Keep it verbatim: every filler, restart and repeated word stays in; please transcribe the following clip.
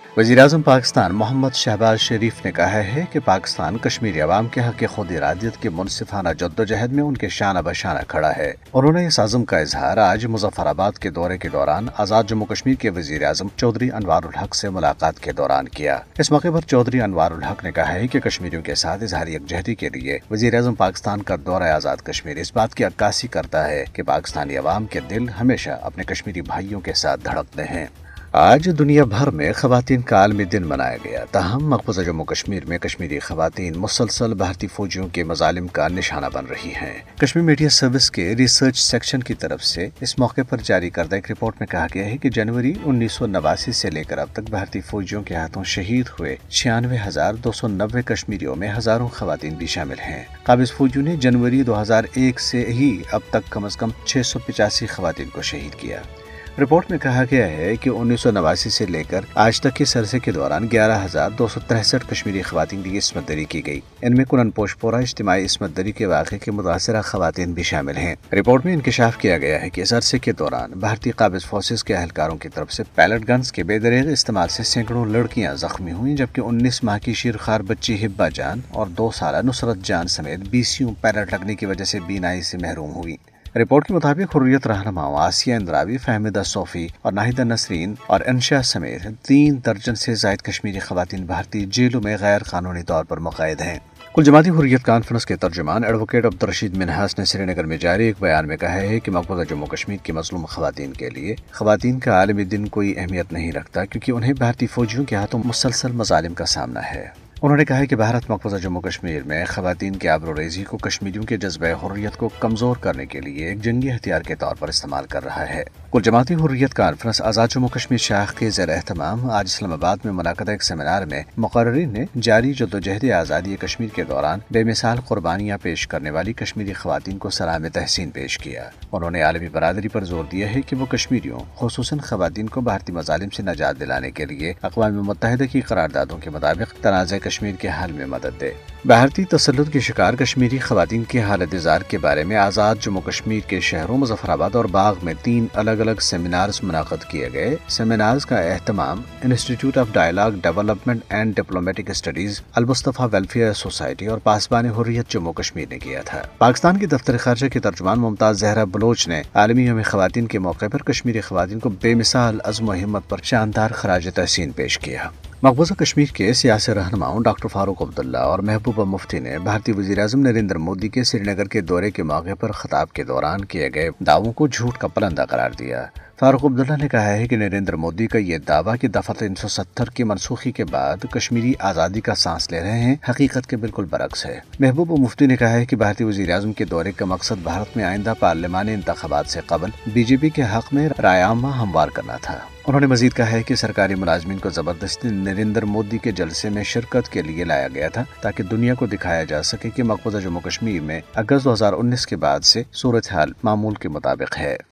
वज़ीर-ए-आज़म पाकिस्तान मोहम्मद शहबाज शरीफ ने कहा है कि पाकिस्तान कश्मीरी अवाम के हक़ खुद इरादियत की मुनसिफाना जद्दोजहद में उनके शाना बशाना खड़ा है। उन्होंने इस आज़म का इजहार आज मुजफ्फराबाद के दौरे के दौरान आज़ाद जम्मू कश्मीर के वज़ीर-ए-आज़म चौधरी अनवारुल हक से मुलाकात के दौरान किया। इस मौके पर चौधरी अनवारुल हक ने कहा है कि कश्मीरियों के साथ इजहार यकजहती के लिए वज़ीर-ए-आज़म पाकिस्तान का दौरा आज़ाद कश्मीर इस बात की अक्कासी करता है कि पाकिस्तानी अवाम के दिल हमेशा अपने कश्मीरी भाइयों के साथ धड़कते हैं। आज दुनिया भर में खवातीन का आलमी दिन मनाया गया, ताहम मकबूजा जम्मू कश्मीर में कश्मीरी खवातीन मुसलसल भारतीय फौजियों के मजालिम का निशाना बन रही हैं। कश्मीर मीडिया सर्विस के रिसर्च सेक्शन की तरफ से इस मौके पर जारी करदा एक रिपोर्ट में कहा गया है कि जनवरी उन्नीस सौ नवासी से लेकर अब तक भारतीय फौजियों के हाथों शहीद हुए छियानवे हजार दो सौ नब्बे कश्मीरियों में हजारों खवातीन भी शामिल हैं। काबिज फौजियों ने जनवरी दो हजार एक से ही अब तक कम अज कम छह सौ पिचासी खवातीन को शहीद किया। रिपोर्ट में कहा गया है कि उन्नीस सौ नवासी से लेकर आज तक के सरसे के दौरान ग्यारह हजार दो सौ तिरसठ कश्मीरी खवातीन की इसमत दरी की गई। इनमें कुनन पोशपोरा इज्तिमाई इसमत दरी के वाक़े के मुतासरा खवातीन भी शामिल हैं। रिपोर्ट में इंकशाफ किया गया है कि इस अरसे के दौरान भारतीय काबिज फोर्सेज के अहलकारों की तरफ से पैलेट गन्स के बेदरेग इस्तेमाल से सैकड़ों लड़कियां जख्मी हुई, जबकि उन्नीस माह की शीरखार बच्ची हिब्बा जान और दो साल नुसरत जान समेत बीसियों पैलेट लगने की वजह से बीनाई से महरूम हुई। रिपोर्ट के मुताबिक हुर्रियत रहनुमाओं आसिया इंद्रावी, फहमिदा सोफी और नाहिदा नसरीन और अंशा समेत तीन दर्जन से जायद कश्मीरी खवातीन भारतीय जेलों में गैर कानूनी तौर पर मुक़य्यद हैं। कुल जमाती हुर्रियत कॉन्फ्रेंस के तर्जुमान एडवोकेट अब्दुर्रशीद मिन्हास ने श्रीनगर में जारी एक बयान में कहा है कि मकबूजा जम्मू कश्मीर की मजलूम खवातीन के लिए खवातीन का आलमी दिन कोई अहमियत नहीं रखता, क्योंकि उन्हें भारतीय फौजियों के हाथों मुसलसल मजालिम का सामना है। उन्होंने कहा है कि भारत मकबूजा जम्मू कश्मीर में खवातीन के आबरूरेज़ी को कश्मीरियों के जज्बे हुर्रियत को कमजोर करने के लिए एक जंगी हथियार के तौर पर इस्तेमाल कर रहा है। कुल जमाती हुर्रियत कॉन्फ्रेंस आज़ाद जम्मू कश्मीर शाख के ज़ेर एहतमाम आज इस्लामाबाद में मुनक़दा एक सेमिनार में मुक़र्रिरीन ने जारी जद्दोजहद आज़ादी कश्मीर के दौरान बेमिसाल कुर्बानियाँ पेश करने वाली कश्मीरी खवातीन को सलाम तहसीन पेश किया। उन्होंने आलमी बरादरी पर जोर दिया है कि वो कश्मीरियों खुसूसन खवातीन को भारतीय मजालिम से निजात दिलाने के लिए अक़वाम मुत्तहिदा की करारदादों के मुताबिक तनाज़े कश्मीर के हाल में मदद दे। भारतीय तसल्लुत के शिकार कश्मीरी खवातीन की हालत इज़ार के बारे में आज़ाद जम्मू कश्मीर के शहरों मुजफ्फराबाद और बाग में तीन अलग अलग सेमिनार्स मुनक़द किए गए। सेमिनार्स का एहतमाम institute of dialogue development and diplomatic studies, Al Mustafa welfare society और पासबान हुर्रियत जम्मू कश्मीर ने किया था। पाकिस्तान की दफ्तर खारजा की तर्जुमान मुमताज ज़हरा बलोच ने आलमी यौम ख़वातीन के मौके पर कश्मीरी खवातीन को बेमिसाल अज़्म व हिम्मत पर शानदार खराज तहसीन पेश किया। मकबूजा कश्मीर के सियासी रहनुमाओं डॉक्टर फारूक अब्दुल्ला और महबूबा मुफ्ती ने भारतीय वज़ीर-ए-आज़म नरेंद्र मोदी के श्रीनगर के दौरे के मौके पर खिताब के दौरान किए गए दावों को झूठ का पलंदा करार दिया। फारूक अब्दुल्ला ने कहा है कि नरेंद्र मोदी का ये दावा कि दफा तीन सौ सत्तर की मनसूखी के बाद कश्मीरी आज़ादी का सांस ले रहे हैं, हकीकत के बिल्कुल बरक्स है। महबूबा मुफ्ती ने कहा है कि भारतीय वज़ीर-ए-आज़म के दौरे का मकसद भारत में आइंदा पार्लिमानी इंतखाबात से कबल बीजेपी के हक में राय आमा हमवार करना था। उन्होंने मजीद कहा है कि सरकारी मुलाजमीन को जबरदस्ती नरेंद्र मोदी के जलसे में शिरकत के लिए लाया गया था, ताकि दुनिया को दिखाया जा सके कि मकबूजा जम्मू कश्मीर में अगस्त दो हजार उन्नीस के बाद से सूरत हाल मामूल के मुताबिक है।